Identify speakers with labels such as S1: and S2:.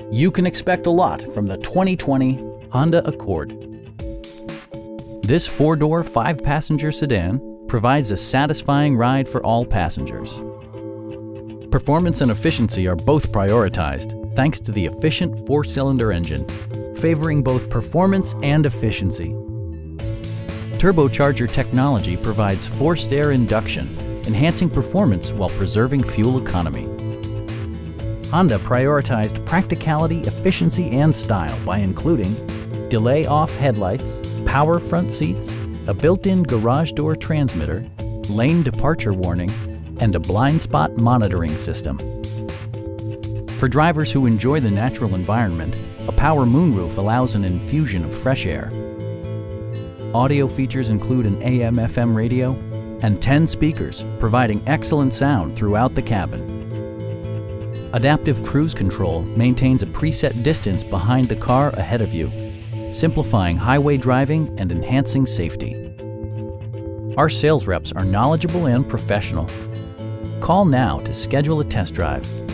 S1: You can expect a lot from the 2020 Honda Accord. This four-door, five-passenger sedan provides a satisfying ride for all passengers. Performance and efficiency are both prioritized thanks to the efficient four-cylinder engine, favoring both performance and efficiency. Turbocharger technology provides forced air induction, enhancing performance while preserving fuel economy. Honda prioritized practicality, efficiency, and style by including delay-off headlights, power front seats, a built-in garage door transmitter, lane departure warning, and a blind spot monitoring system. For drivers who enjoy the natural environment, a power moonroof allows an infusion of fresh air. Audio features include an AM/FM radio and 10 speakers, providing excellent sound throughout the cabin. Adaptive Cruise Control maintains a preset distance behind the car ahead of you, simplifying highway driving and enhancing safety. Our sales reps are knowledgeable and professional. Call now to schedule a test drive.